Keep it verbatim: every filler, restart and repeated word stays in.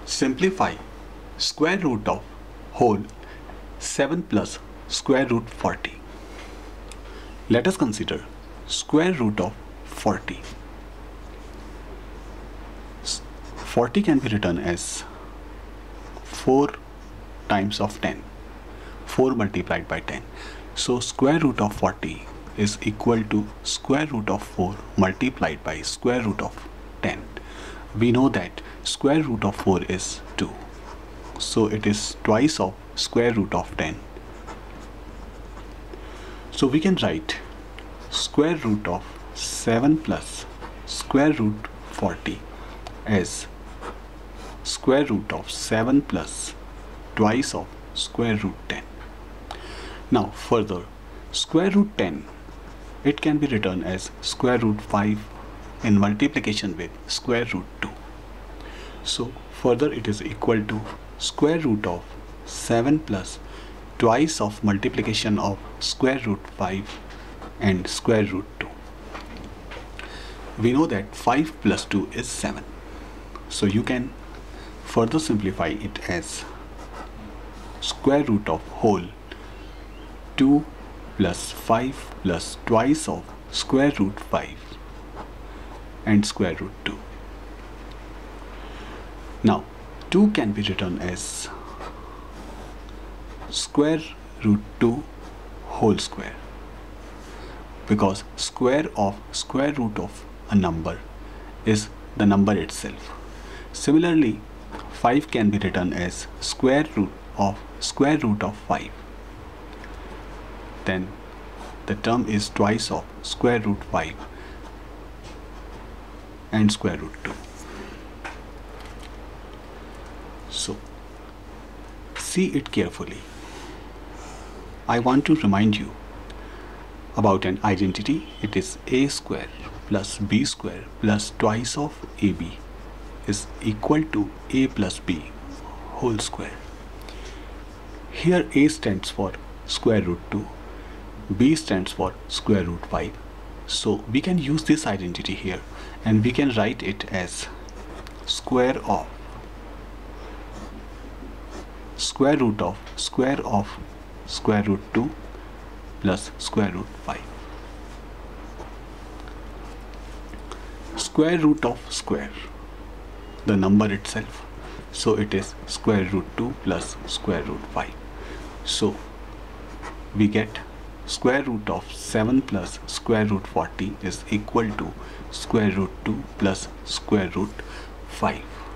Simplify square root of whole seven plus square root forty. Let us consider square root of forty. forty can be written as four times of ten. four multiplied by ten. So square root of forty is equal to square root of four multiplied by square root of ten. We know that square root of four is two. So it is twice of square root of ten. So we can write square root of seven plus square root forty as square root of seven plus twice of square root ten. Now further, square root ten, it can be written as square root five in multiplication with square root two. So further it is equal to square root of seven plus twice of multiplication of square root five and square root two. We know that five plus two is seven. So you can further simplify it as square root of whole two plus five plus twice of square root five and square root two. Now two can be written as square root two whole square, because square of square root of a number is the number itself. Similarly, five can be written as square root of square root of five. Then the term is twice of square root five and square root two. So see it carefully. I want to remind you about an identity. It is a square plus b square plus twice of ab is equal to a plus b whole square. Here a stands for square root two, b stands for square root five. So we can use this identity here and we can write it as square of square root of square of square root two plus square root five. Square root of square, the number itself. So it is square root two plus square root five. So we get square root of seven plus square root forty is equal to square root two plus square root five.